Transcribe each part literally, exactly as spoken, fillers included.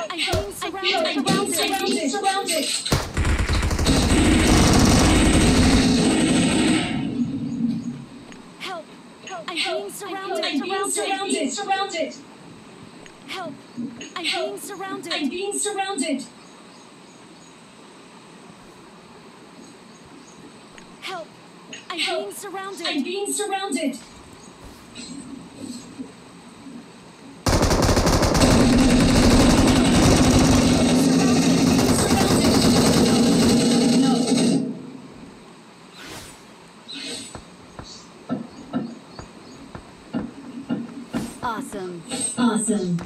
I'm Help! being I'm surrounded. being surrounded! Surrounded! Help! Help! I'm Help! being surrounded. I'm being surrounded! Surrounded! Help! I'm Help! being surrounded. I'm being surrounded! Help! I'm Help! being surrounded. I'm being surrounded! Awesome. Awesome.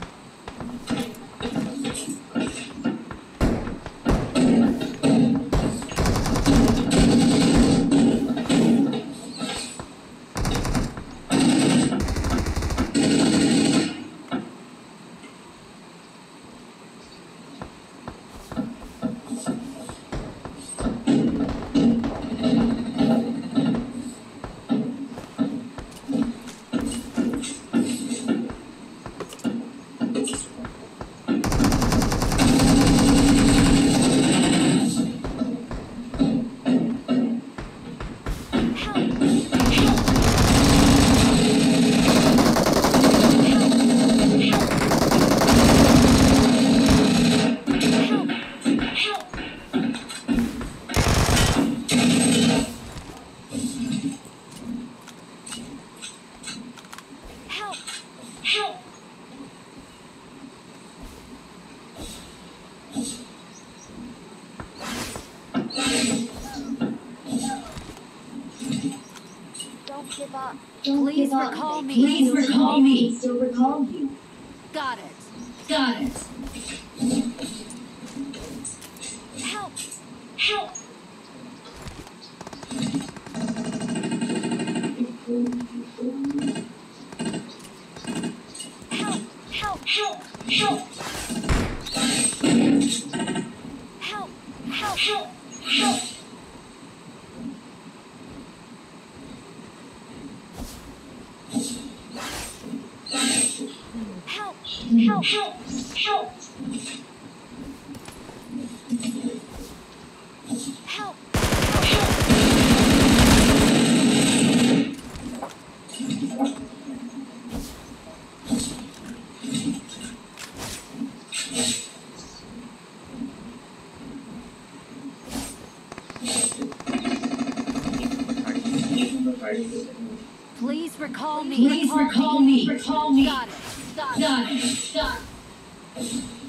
Help! Help! Don't give up. Don't Please give up. recall me. Please recall me. Still recall you. Got it. Got it. Help! Help! Help! Help! Help! Help! Help! Help! Help! Help! Help! Help! Help! Help! Help! Please recall me. Please recall me. Recall me. Got it. Got it. Got it. Got it.